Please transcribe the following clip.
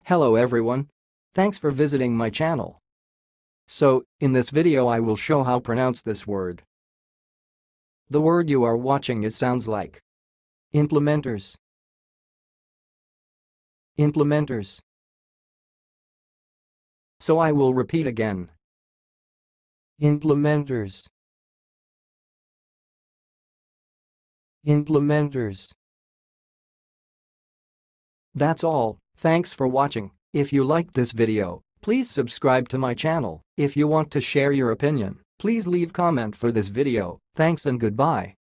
Hello everyone. Thanks for visiting my channel. So, in this video I will show how pronounce this word. The word you are watching sounds like implementors. Implementors. So I will repeat again. Implementors. Implementors. That's all. Thanks for watching. If you liked this video, please subscribe to my channel. If you want to share your opinion, please leave comment for this video. Thanks and goodbye.